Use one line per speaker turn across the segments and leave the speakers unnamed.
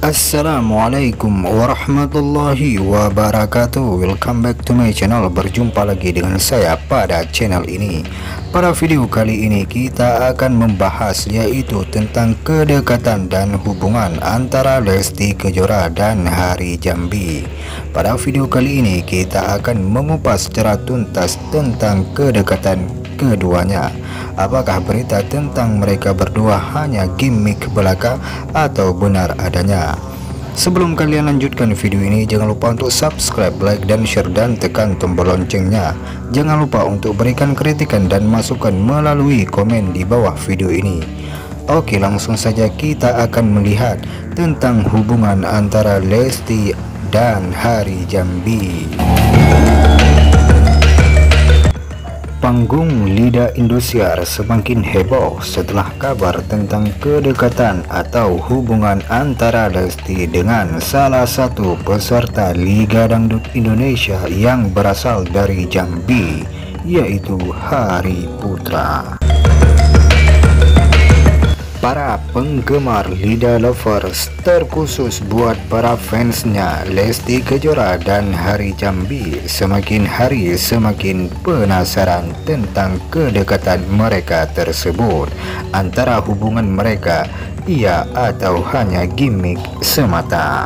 Assalamualaikum warahmatullahi wabarakatuh. Welcome back to my channel. Berjumpa lagi dengan saya pada channel ini. Pada video kali ini kita akan membahas yaitu tentang kedekatan dan hubungan antara Lesti Kejora dan Hari Jambi. Pada video kali ini kita akan mengupas secara tuntas tentang kedekatan keduanya. Apakah berita tentang mereka berdua hanya gimmick belaka atau benar adanya? Sebelum kalian lanjutkan video ini, jangan lupa untuk subscribe, like, dan share, dan tekan tombol loncengnya. Jangan lupa untuk berikan kritikan dan masukan melalui komen di bawah video ini. Oke, langsung saja kita akan melihat tentang hubungan antara Lesti dan Hari Jambi. Panggung Lidah Indosiar semakin heboh setelah kabar tentang kedekatan atau hubungan antara Lesti dengan salah satu peserta Liga Dangdut Indonesia yang berasal dari Jambi, yaitu Hari Putra. Para penggemar Lidah Lovers, terkhusus buat para fansnya Lesti Kejora dan Hari Jambi, semakin hari semakin penasaran tentang kedekatan mereka tersebut. Antara hubungan mereka, iya atau hanya gimmick semata?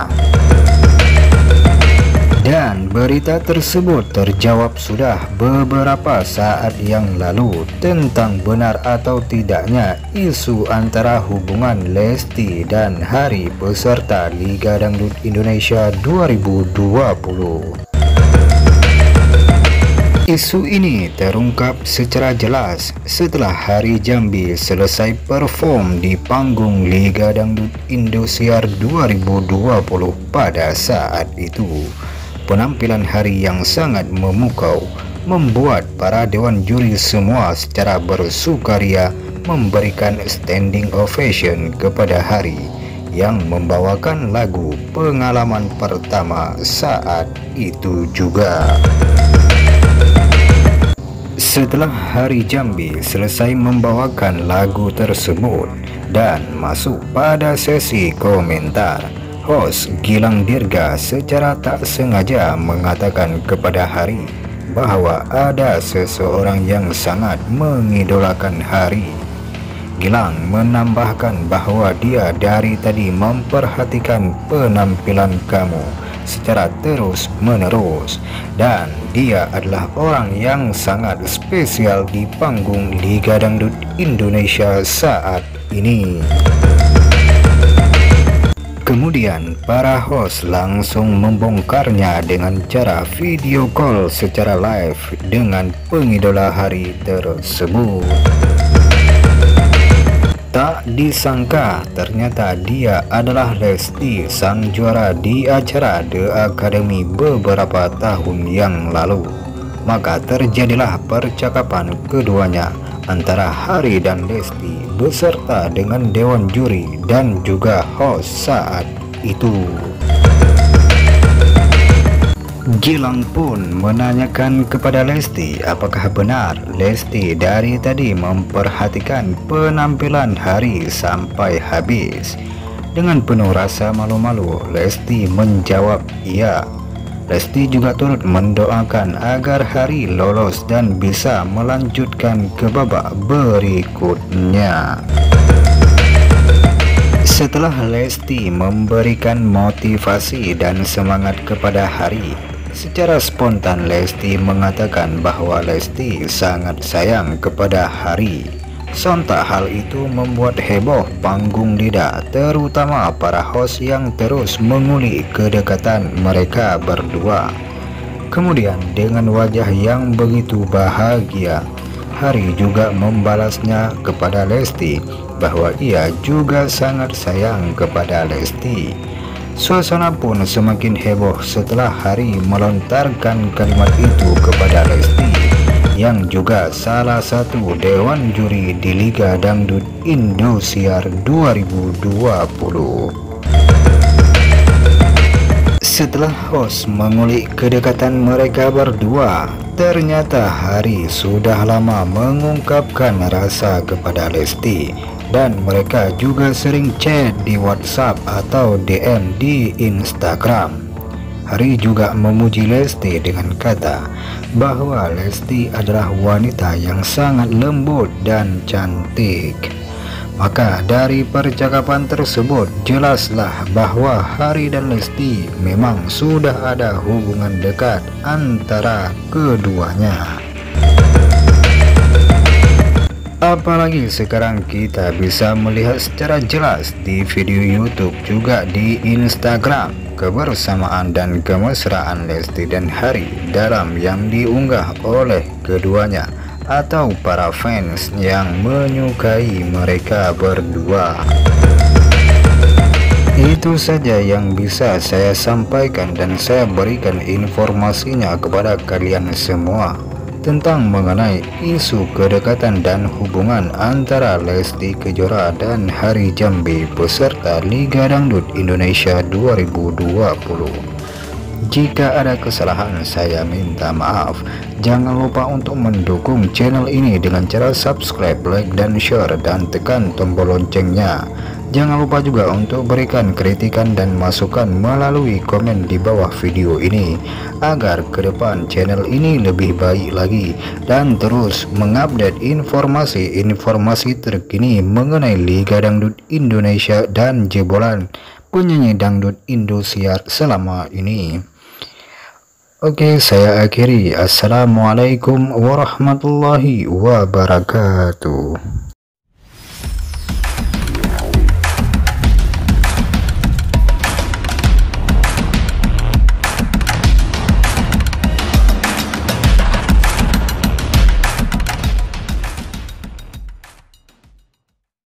Dan berita tersebut terjawab sudah beberapa saat yang lalu tentang benar atau tidaknya isu antara hubungan Lesti dan Hari peserta Liga Dangdut Indonesia 2020. Isu ini terungkap secara jelas setelah Hari Jambi selesai perform di panggung Liga Dangdut Indosiar 2020. Pada saat itu, penampilan Hari yang sangat memukau membuat para dewan juri semua secara bersukaria memberikan standing ovation kepada Hari yang membawakan lagu pengalaman pertama saat itu juga. Setelah Hari Jambi selesai membawakan lagu tersebut dan masuk pada sesi komentar, host Gilang Dirga secara tak sengaja mengatakan kepada Hari bahwa ada seseorang yang sangat mengidolakan Hari. Gilang menambahkan bahwa dia dari tadi memperhatikan penampilan kamu secara terus-menerus dan dia adalah orang yang sangat spesial di panggung Liga Dangdut Indonesia saat ini. Kemudian para host langsung membongkarnya dengan cara video call secara live dengan pengidola Hari tersebut. Tak disangka ternyata dia adalah Lesti, sang juara di acara The Academy beberapa tahun yang lalu. Maka terjadilah percakapan keduanya antara Hari dan Lesti beserta dengan dewan juri dan juga host saat itu. Gilang pun menanyakan kepada Lesti apakah benar Lesti dari tadi memperhatikan penampilan Hari sampai habis. Dengan penuh rasa malu-malu, Lesti menjawab iya. Lesti juga turut mendoakan agar Hari lolos dan bisa melanjutkan ke babak berikutnya. Setelah Lesti memberikan motivasi dan semangat kepada Hari, secara spontan Lesti mengatakan bahwa Lesti sangat sayang kepada Hari. Sontak hal itu membuat heboh panggung Lidah, terutama para host yang terus mengulik kedekatan mereka berdua. Kemudian dengan wajah yang begitu bahagia, Hari juga membalasnya kepada Lesti bahwa ia juga sangat sayang kepada Lesti. Suasana pun semakin heboh setelah Hari melontarkan kalimat itu kepada Lesti, yang juga salah satu dewan juri di Liga Dangdut Indosiar 2020. Setelah host mengulik kedekatan mereka berdua, ternyata Hari sudah lama mengungkapkan rasa kepada Lesti dan mereka juga sering chat di WhatsApp atau DM di Instagram. Hari juga memuji Lesti dengan kata bahwa Lesti adalah wanita yang sangat lembut dan cantik. Maka dari percakapan tersebut jelaslah bahwa Hari dan Lesti memang sudah ada hubungan dekat antara keduanya. Apalagi sekarang kita bisa melihat secara jelas di video YouTube juga di Instagram kebersamaan dan kemesraan Lesti dan Hari dalam yang diunggah oleh keduanya atau para fans yang menyukai mereka berdua. Itu saja yang bisa saya sampaikan dan saya berikan informasinya kepada kalian semua tentang mengenai isu kedekatan dan hubungan antara Lesti Kejora dan Hari Jambi peserta Liga Dangdut Indonesia 2020. Jika ada kesalahan saya minta maaf. Jangan lupa untuk mendukung channel ini dengan cara subscribe, like, dan share, dan tekan tombol loncengnya. Jangan lupa juga untuk berikan kritikan dan masukan melalui komen di bawah video ini agar ke depan channel ini lebih baik lagi dan terus mengupdate informasi-informasi terkini mengenai Liga Dangdut Indonesia dan jebolan penyanyi dangdut Indosiar selama ini. Oke, saya akhiri. Assalamualaikum warahmatullahi wabarakatuh.